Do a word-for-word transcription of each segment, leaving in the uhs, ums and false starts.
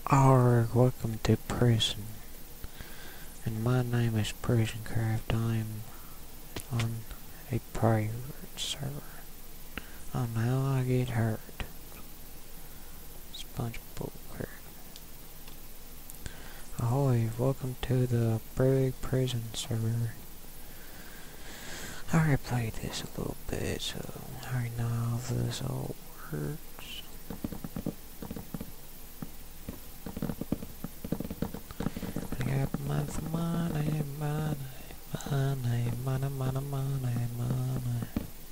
Alright, welcome to prison. And my name is PrisonCraft. I'm on a private server. Oh, now I get hurt. It's a bunch of bullcrap. Ahoy, welcome to the big prison server. I already played this a little bit, so I already know how this all works. I got money, money, money, money, money, money, money, money.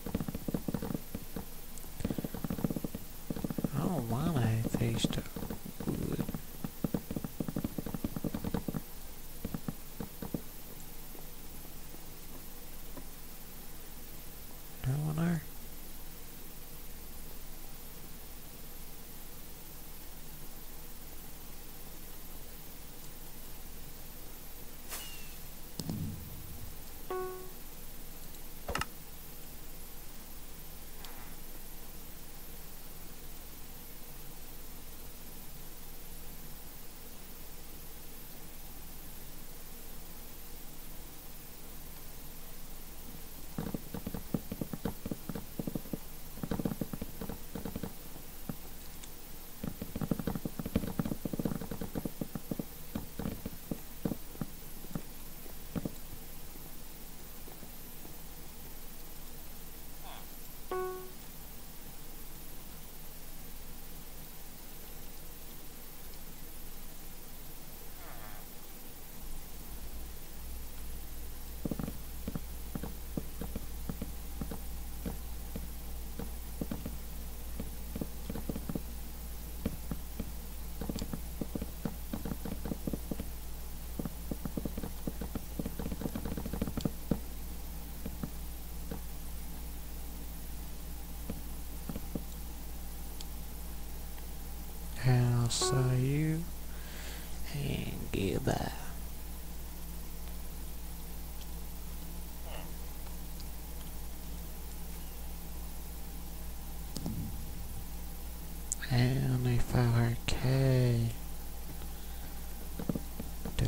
I don't want to taste of wood. No one there? I'll see you and goodbye. And if I were K, duh.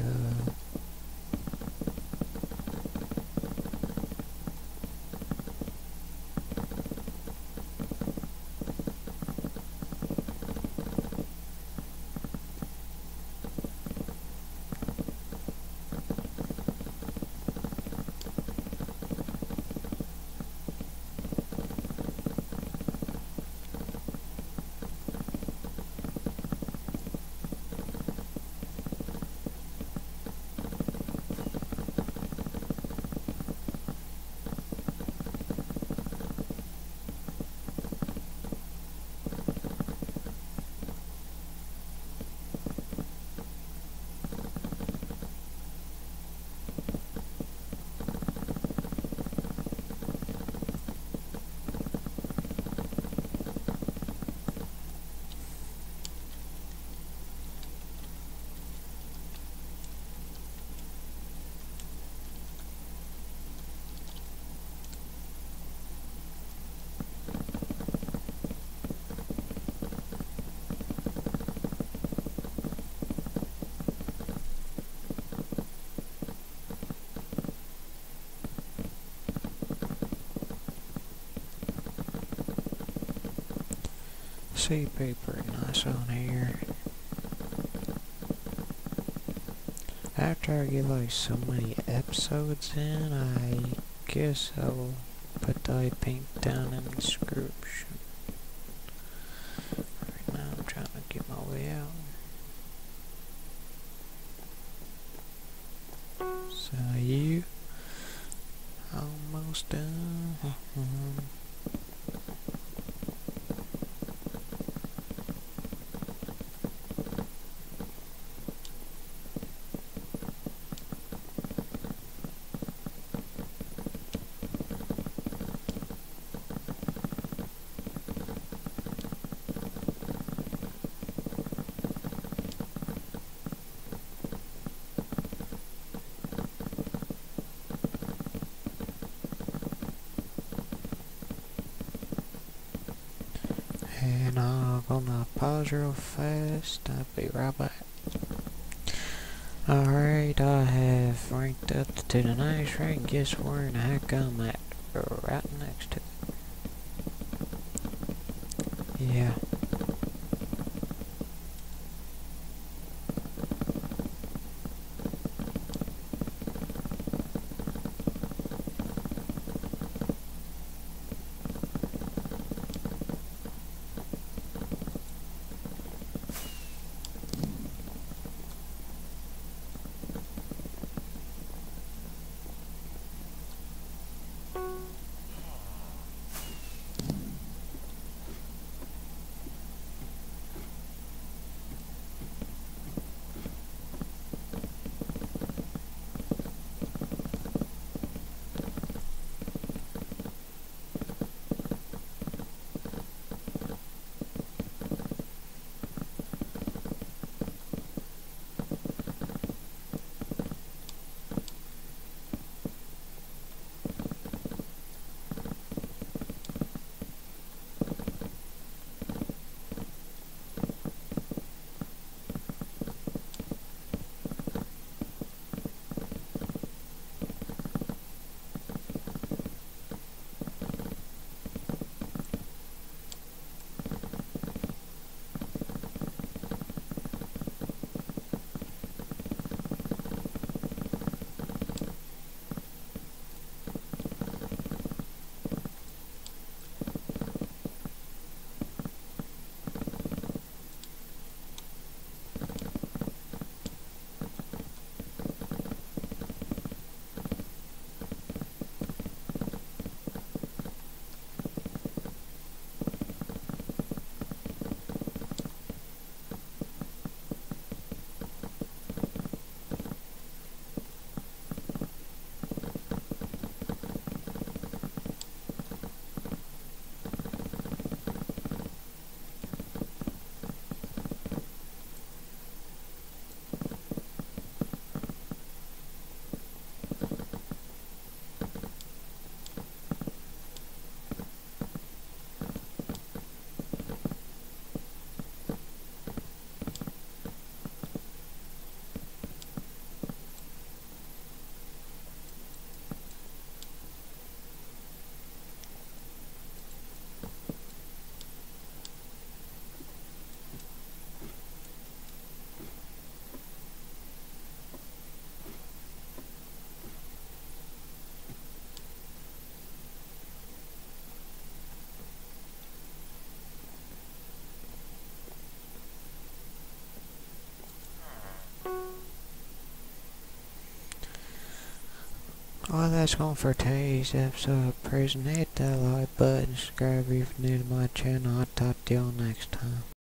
See paper nice on here. After I get like so many episodes in, I guess I'll put the link down in the description. Right now I'm trying to get my way out. So you almost done. And I'm gonna pause real fast. I'll be right back. Alright, I have ranked up to the next rank. Guess where in the heck I'm at? Right next to it. Yeah. Well, that's going for today's episode of Prison. Hit that like button, subscribe if you're new to my channel. I'll talk to y'all next time.